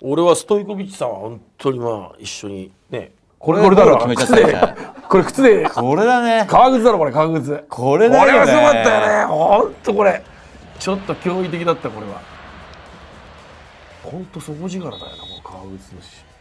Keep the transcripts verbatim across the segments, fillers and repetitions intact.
俺はストイコビッチさんは本当にまあ一緒にね、 これこれだろ、靴でこれ靴でこれだね、 革靴だろ、これ革靴、 これだよね。 これはすごかったよね、ほんと。これちょっと驚異的だった。これは本当底力だよな、この革靴のし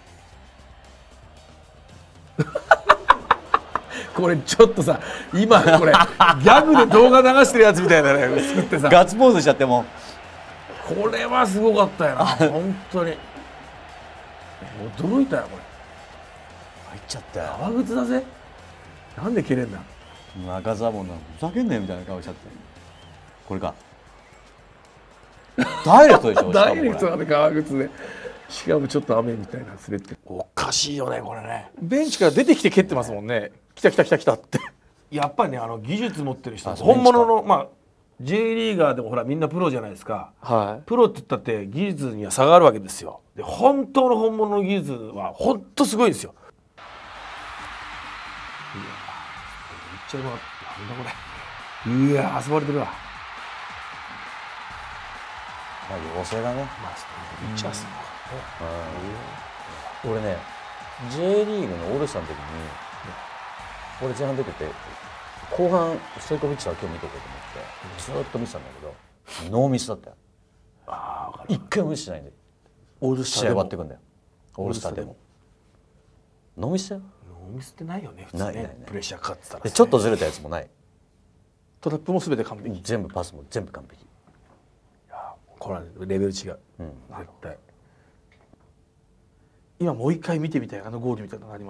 これちょっとさ、今これギャグで動画流してるやつみたいなね、作ってさ、 ガッツポーズしちゃってもこれはすごかったよな本当に驚いたよ。これ入っちゃったよ。 革靴だぜ。なんで蹴れんだ。 中澤もな、ふざけんなよみたいな顔しちゃって。これかダイレクトでしょ。 ダイレクトなんで革靴で、しかもちょっと雨みたいな滑ってる。 おかしいよねこれね。 ベンチから出てきて蹴ってますもんね。来た来た来た来たってやっぱりね、あの技術持ってる人、 あ本物のまあ J リーガーでもほらみんなプロじゃないですか。 はプロって言ったって技術には差があるわけですよ。で本当の本物の技術は本当すごいんですよ。いやめっちゃうまかった。なんだこれ。うわ遊ばれてるわ。 まあ妖精だね。 まあめっちゃすうん俺ね J リーグのオールスターの時に俺前半出てて、後半ストイコビッチは今日見とこうと思ってずーっと見てたんだけどノーミスだったよ。 ああ一回もミスしないんでオールスターでも試合終わってくんだよ。オールスターでもノーミスだよ。 ノーミスってないよね普通ね。 ないないないプレッシャーかかってたら、ね、 でちょっとずれたやつもない。 トラップも全て完璧。 全部パスも全部完璧。 これはレベル違う、うん、絶対。 今もう一回見てみたい、あのゴールみたいなのがあります。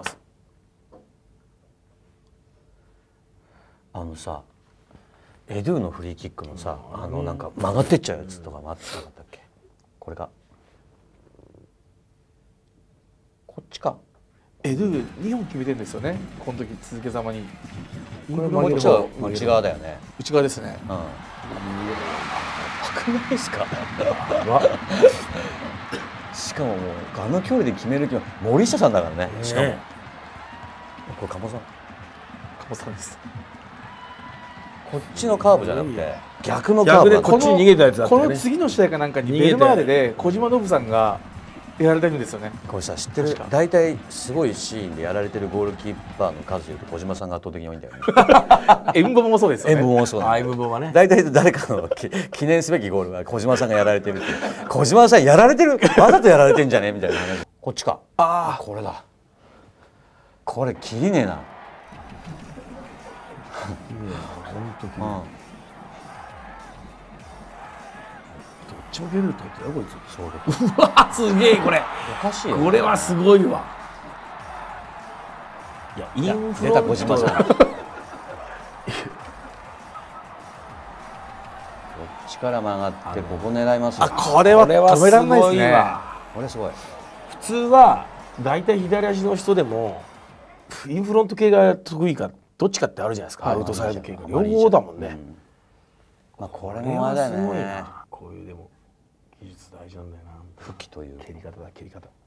あのさエドゥのフリーキックのさ、うん、あのなんか曲がってっちゃうやつとかもあってなかったっけ。これかこっちか。 エドゥにほん決めてるんですよね、この時続けざまに。 これこっちは内側だよね。 内側ですね。 うんくないですかしかももうあの距離で決める気は森下さんだからね。しかもこれ鴨さん鴨さんです。 こっちのカーブじゃなくて逆のカーブでこっちに逃げたやつだったよね。 この次の試合かなんかにベルマーレで小島ノブさんがやられてるんですよね。 これさ知ってる。大体すごいシーンでやられてるゴールキーパーの数でいうと小島さんが圧倒的に多いんだよね。 エムボもそうですよね。 エムボもそうなんだよ。 エムボはね。 大体誰かの記念すべきゴールは小島さんがやられてるって。小島さんやられてる、わざとやられてんじゃねみたいな話。こっちか。ああこれだ。これ切りねえな。 本当に。 うんどっちも蹴れるってことだよこいつ。 そうだ。 うわすげえこれ。 おかしいよね。 これはすごいわ。いやインフロント。 出た小島さん。こっちから曲がってここ狙いますよ。 あこれは止められないですね。 これすごい。 普通は大体左足の人でもインフロント系が得意かどっちかってあるじゃないですか。アウトサイド系が両方だもんね。 まあこれもあれだよね。 こういうでも技術大事なんだよな。 復帰という蹴り方だ蹴り方。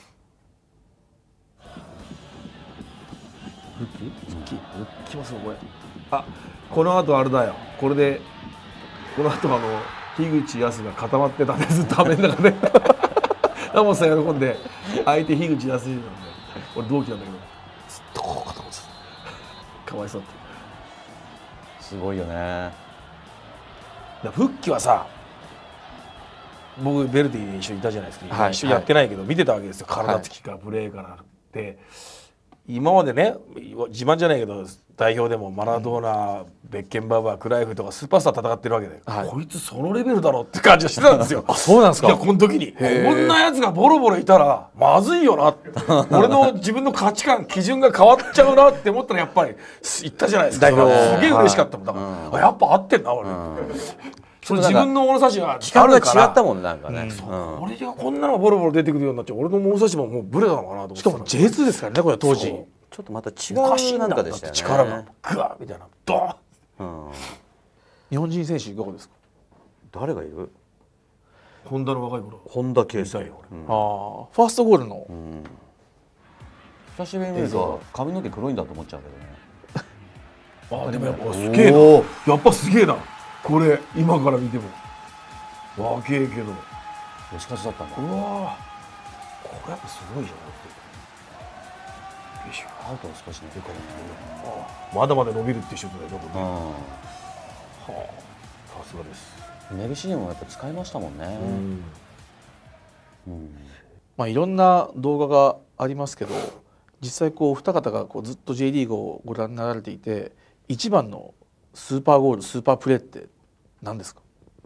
復帰復帰復帰ますよこれ。あこの後あれだよ。これでこの後あの樋口康が固まってたんでずっと雨の中で。ラモスさん喜んで相手樋口康なんで俺同期なんだけどずっとこう固まってた。かわいそうって。 すごいよね。 復帰はさ僕ベルディに一緒にいたじゃないですか、 はい、 一緒にやってないけど見てたわけですよ、はい、体つきからプレーからで今までね自慢じゃないけど代表でもマラドーナ、うん、ベッケンバウアークライフとかスーパースター戦ってるわけで、はい、こいつそのレベルだろって感じがしてたんですよ。 あそうなんですか。 いやこの時にこんなやつがボロボロいたらまずいよな俺の自分の価値観基準が変わっちゃうなって思ったらやっぱり言ったじゃないですか。すげえ嬉しかったもんだから、うん、やっぱ合ってんな俺、うんその自分の物差しが期間が違ったもんなんかね。 俺がこんなのボロボロ出てくるようになっちゃう俺の物差しももうブレたのかなと思って。 しかも ジェイツー ですからねこれ当時。 ちょっとまた違うなんかでしたよね。 力がグワッみたいなドーン。 日本人選手いかがですか。 誰がいる。 本田の若い頃。 本田圭佑。 ああファーストゴールの。 久しぶりに見ると髪の毛黒いんだと思っちゃうけどね。あでもやっぱすげえな。やっぱすげえな。これ今から見ても若えけど吉勝だったんだ。 うわこれやっぱすごいじゃない。よいしょ。 アウトを少しね。 まだまだ伸びるっていうシュートだよね、これね。 うはあ、さすがです。 ん。メルシーニもやっぱ使いましたもんね。うん。 まあいろんな動画がありますけど、実際こうお二方がこうずっと J リーグをご覧になられていて、一番のスーパーゴール、スーパープレーって何ですか？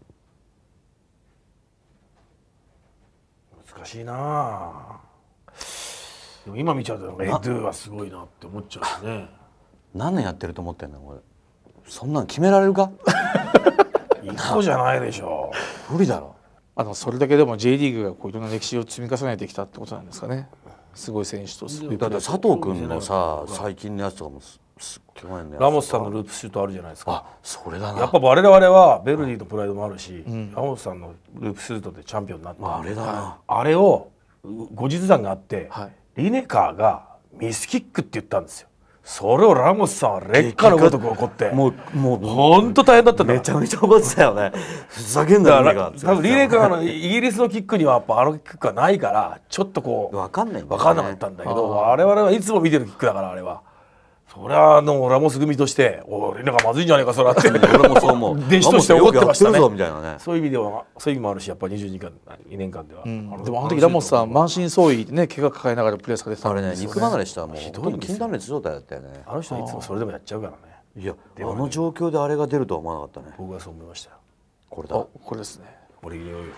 難しいなあ。でも今見ちゃうとエドゥはすごいなって思っちゃうね。 何年やってると思ってんのこれ。そんなの決められるか？ 一個じゃないでしょう。無理だろ。 あのそれだけでも J リーグがこういろんな歴史を積み重ねてきたってことなんですかね。すごい選手とすごいプレーだって佐藤君のさ最近のやつとかもすす去年のやつ。 ラモスさんのループシュートあるじゃないですか。 あ、それだな。 やっぱ我々はベルディのプライドもあるし、うん、ラモスさんのループシュートでチャンピオンになった、 まあ、あれだな。 あれを後日談があって、はい、リネカーがミスキックって言ったんですよ。それをラモスさんは劣化のごとく怒って、もうもう本当大変だったんだ。 めちゃめちゃ怒ってたよね。ふざけんなよ。 多分リネカーのイギリスのキックにはやっぱあのキックがないからちょっとこう分かんない、ね、 分かんなかったんだけど、我々はいつも見てるキックだからあれは。それはあのラモス組として「おいリネカーまずいんじゃないかそれ」って俺もそう思う。 弟子として怒ってましたね。 みたいなね。 そういう意味ではそういう意味もあるし、やっぱりにじゅうにねんかんでは、うん、 でもあの時ラモスさん満身創痍でね怪我抱えながらプレーされてたんですよね。 あれね肉離れしたらもう本当に筋断裂状態だったよね。 あの人はいつもそれでもやっちゃうからね。 いやあの状況であれが出るとは思わなかったね。 僕はそう思いましたよ。 これだ。これですね。 これ入れようよ。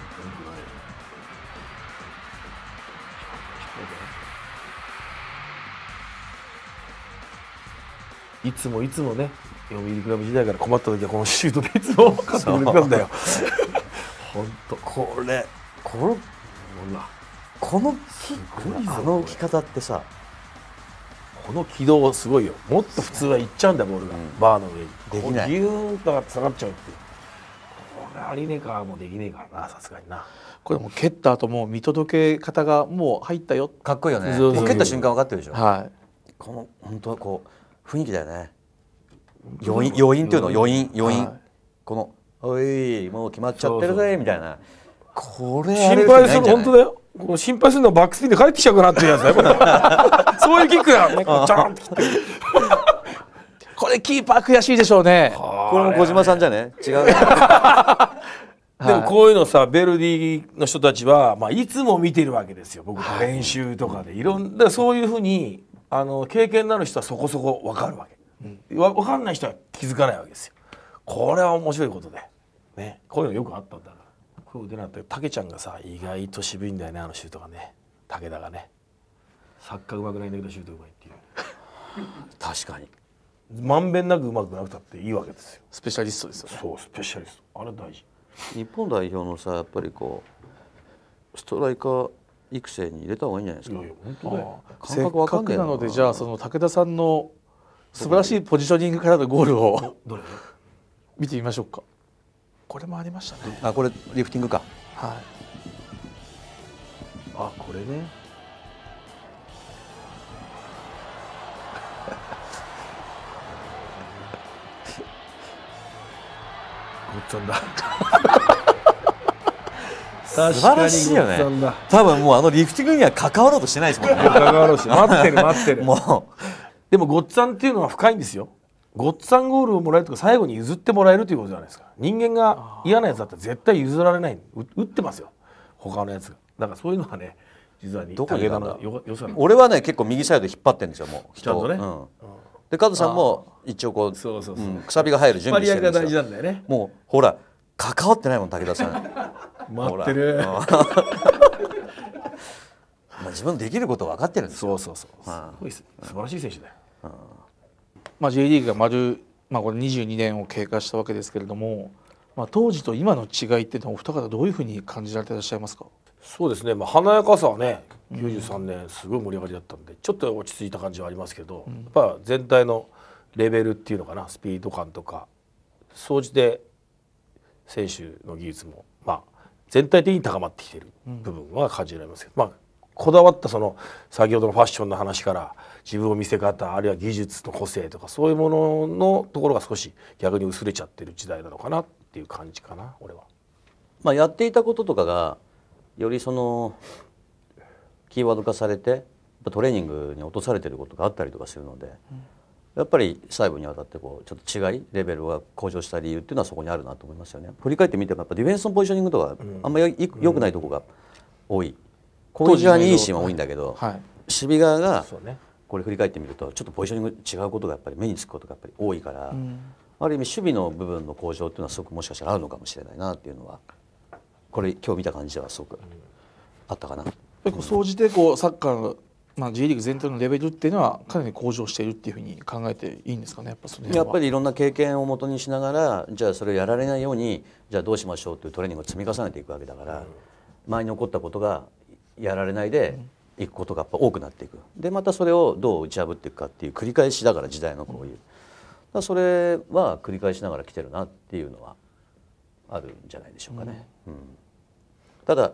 いつもいつもね読売クラブ時代から困った時はこのシュートでいつも勝ってくれたんだよ。本当これこのこのキックあの置き方ってさ、 この軌道すごいよ。もっと普通はいっちゃうんだボールが、うん、バーの上にできない。 ギューンと下がっちゃうっていう。これはリネカーもできねえからな、さすがにな。 これも蹴った後も見届け方がもう入ったよ。 かっこいいよね。もう蹴った瞬間分かってるでしょ。 はい。 この本当はこう雰囲気だよね。余韻余韻っていうの余韻余韻、はい、このおいもう決まっちゃってるぜみたいな。これ心配する本当だよ。この心配するのはバックスピンで帰ってきちゃうかなっていうやつだよ。これそういうキックだからね。こうチャーンって切って。 これキーパー悔しいでしょうね。 これも小島さんじゃね。違う。 でもこういうのさベルディの人たちは、まあ、いつも見てるわけですよ。僕の練習とかでいろんなそういうふうにあの経験のある人はそこそこ分かるわけ。うん、分かんない人は気づかないわけですよ。これは面白いことで、ね、こういうのよくあったんだから。こういう腕なんてたけちゃんがさ意外と渋いんだよね、あのシュートがね。武田がねサッカーうまくないんだけどシュートうまいっていう。 確かにまんべんなくうまくなくたっていいわけですよ。 スペシャリストですよね。 そうスペシャリストあれ大事。 日本代表のさやっぱりこうストライカー育成に入れた方がいいんじゃないですか。いやいや本当だよ。 せっかくなのでじゃあその武田さんの素晴らしいポジショニングからのゴールを見てみましょうか。これもありましたね。 あ、これリフティングか。 はい。 あ、これね。ごっつぁんだ。 素晴らしいよね。多分もうあのリフティングには関わろうとしてないですもんね。 関わろうし、待ってる待ってる。もうでもごっつぁんっていうのは深いんですよ。ごっつぁんゴールをもらえるとか最後に譲ってもらえるということじゃないですか。人間が嫌なやつだったら絶対譲られない。打ってますよ他のやつが。だからそういうのはね実はどこに武田のよさ。俺はね結構右サイド引っ張ってるんですよもう。 ちゃんとね。うん、 でカズさんも一応こうくさびが入る準備してるんですよ。 ね、 もうほら関わってないもん武田さん。 待ってる。 まあ自分できること分かってるんですよ。 そうそうそう。すごい素晴らしい選手だよ。 まあ J リーグが丸まあこれにじゅうにねんを経過したわけですけれども、まあ当時と今の違いっていうのはお二方どういうふうに感じられていらっしゃいますか。 そうですね。まあ華やかさはねきゅうじゅうさんねんすごい盛り上がりだったんでちょっと落ち着いた感じはありますけど、やっぱ全体のレベルっていうのかなスピード感とか総じて選手の技術もまあ全体的に高まってきている部分は感じられますけど、まあこだわったその先ほどのファッションの話から自分を見せ方あるいは技術の個性とかそういうもののところが少し逆に薄れちゃってる時代なのかなっていう感じかな俺は。 まあやっていたこととかがよりそのキーワード化されてトレーニングに落とされてることがあったりとかするので、うん、やっぱり細部にわたってこうちょっと違いレベルが向上した理由っていうのはそこにあるなと思いますよね。振り返ってみてもやっぱディフェンスのポジショニングとかあんまり良くないところが多い、攻撃側にいいシーンは多いんだけど、はい、守備側がこれ振り返ってみるとちょっとポジショニング違うことがやっぱり目につくことがやっぱり多いから、うん、ある意味守備の部分の向上っていうのはすごくもしかしたらあるのかもしれないなっていうのはこれ今日見た感じではすごくあったかな。 総じてこうサッカーの、まあ、J リーグ全体のレベルっていうのはかなり向上しているっていうふうに考えていいんですかね。やっぱその辺はやっぱりいろんな経験をもとにしながらじゃあそれをやられないようにじゃあどうしましょうというトレーニングを積み重ねていくわけだから、うん、前に起こったことがやられないでいくことがやっぱ多くなっていく。でまたそれをどう打ち破っていくかっていう繰り返しだから時代のこういう、だそれは繰り返しながら来てるなっていうのはあるんじゃないでしょうかね。うんうん、ただ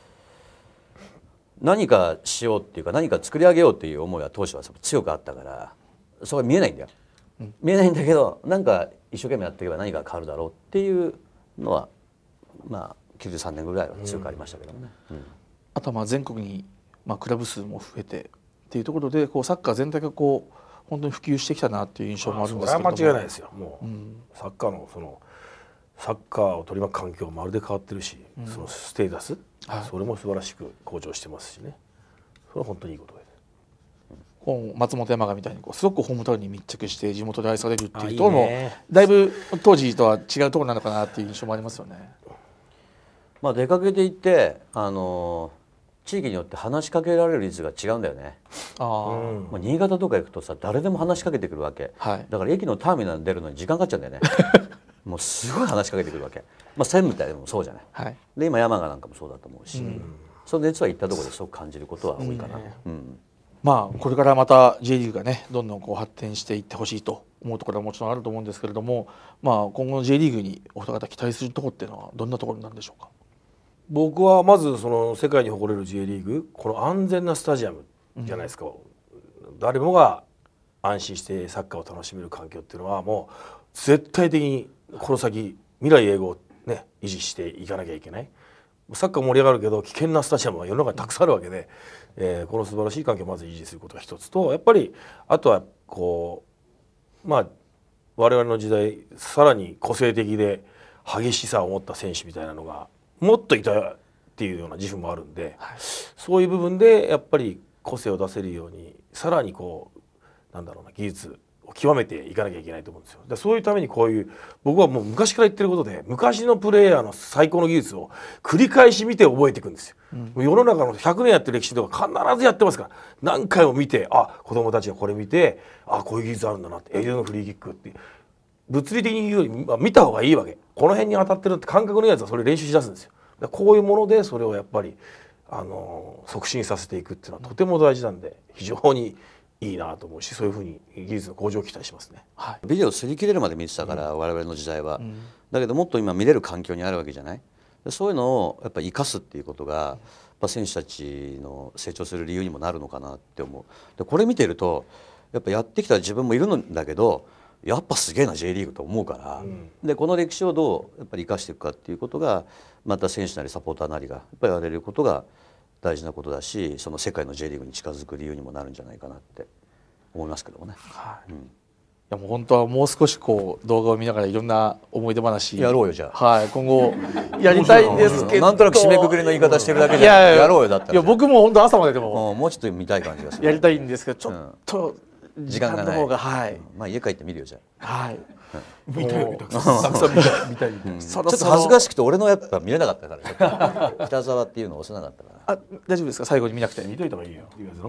何かしようっていうか何か作り上げようっていう思いは当初は強くあったからそれは見えないんだよ。うん、見えないんだけどなんか一生懸命やっていけば何か変わるだろうっていうのはまあきゅうじゅうさんねんぐらいは強くありましたけどね。うんうん、 あとはまあ全国にまあクラブ数も増えてっていうところでこうサッカー全体がこう本当に普及してきたなっていう印象もあるんですけども、 それは間違いないですよ。もう、うん、サッカーのそのサッカーを取り巻く環境はまるで変わってるし、うん、そのステータス、はい、それも素晴らしく向上してますしね。それは本当にいいことです。 うん、松本山雅みたいにこうすごくホームタウンに密着して地元で愛されるっていうところもだいぶ当時とは違うところなのかなっていう印象もありますよね。 まあ出かけていってあの地域によって話しかけられる率が違うんだよね。あ、うん、まあ新潟とか行くとさ誰でも話しかけてくるわけ、はい、だから駅のターミナルに出るのに時間かかっちゃうんだよね。もうすごい話しかけてくるわけ。まあ専務隊でもそうじゃない、はい、で今山賀なんかもそうだと思うし、うん、その熱は行ったところですごく感じることは多いかな。うんうん、 まあこれからまた J リーグがねどんどんこう発展していってほしいと思うところはもちろんあると思うんですけれども、まあ今後の J リーグにお二方期待するところっていうのはどんなところになるんでしょうか。 僕はまずその世界に誇れる J リーグ、この安全なスタジアムじゃないですか、うん、誰もが安心してサッカーを楽しめる環境っていうのはもう絶対的にこの先未来永劫をね維持していかなきゃいけない。サッカー盛り上がるけど危険なスタジアムは世の中にたくさんあるわけで、えー、この素晴らしい環境をまず維持することが一つと、やっぱりあとはこうまあ我々の時代さらに個性的で激しさを持った選手みたいなのがもっといたっていうような自負もあるんで、はい、そういう部分でやっぱり個性を出せるようにさらにこうなんだろうな技術を極めていかなきゃいけないと思うんですよ。でそういうためにこういう僕はもう昔から言ってることで昔のプレーヤーの最高の技術を繰り返し見て覚えていくんですよ。うん、世の中のひゃくねんやってる歴史とか必ずやってますから何回も見てあ子供たちがこれ見てあこういう技術あるんだなってエリアのフリーキックって物理的に言うより見た方がいいわけ。この辺に当たってるって感覚のやつはそれ練習しだすんですよ。こういうものでそれをやっぱりあの促進させていくっていうのはとても大事なんで非常にいいなと思うし、そういうふうに技術の向上を期待しますね。 はい、ビデオ擦り切れるまで見てたから、うん、我々の時代は、うん、だけどもっと今見れる環境にあるわけじゃない。そういうのをやっぱり生かすっていうことが、やっぱ選手たちの成長する理由にもなるのかなって思う。でこれ見てるとやっぱやってきた自分もいるんだけどやっぱすげえな J リーグと思うから、うん、でこの歴史をどうやっぱり生かしていくかっていうことがまた選手なりサポーターなりがやっぱりやれることが大事なことだし、その世界の J リーグに近づく理由にもなるんじゃないかなって思いますけどもね。はい、うん、いやもう本当はもう少しこう動画を見ながらいろんな思い出話やろうよじゃあ。 はい、今後やりたいんですけどなんとなく締めくくりの言い方してるだけでやろうよだったら。 いや僕も本当朝まででももうちょっと見たい感じがする。 やりたいんですけどちょっと、うん、時間の方がはい。 まあ家帰って見るよじゃあ。はい。 見たいたくさん見たい見たい。 ちょっと恥ずかしくて俺のやっぱ見れなかったから。北沢っていうの押せなかったから。 あ大丈夫ですか最後に見なくて。 見といた方がいいよ。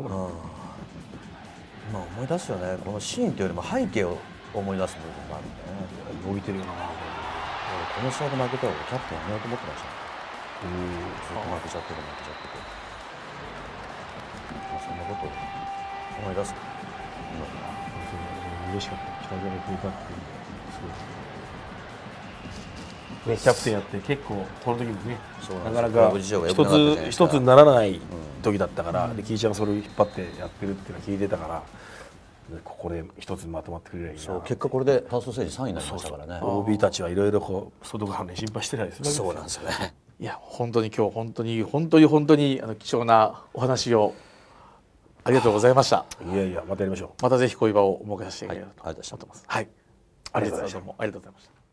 まあ思い出すよね。このシーンというよりも背景を思い出す部分があるんだよね。 伸びてるよな。 この試合で負けたらキャプテンやめようと思ってました。うん。ずっと負けちゃってる負けちゃってて。まあそんなことを思い出す。 嬉しかった。北沢がくれたっていうすごい。ねキャプテンやって結構この時にねなかなか一つ一つにならない時だったから、うん、でキイちゃんがそれを引っ張ってやってるっていうのを聞いてたから。ここで一つまとまってくれればいいな。 そう結果これでファーストステージさんいになりましたからね。 オービー たちはいろいろこう外側で心配してないですね。 そうなんですよね。 いや本当に今日本当に本当に本当にあの貴重なお話をありがとうございました。 いやいやまたやりましょう。 またぜひこういう場を設けさせていただきたいとはい、ありがとうございます。 思ってます。はい、ありがとうございました。どうもありがとうございました。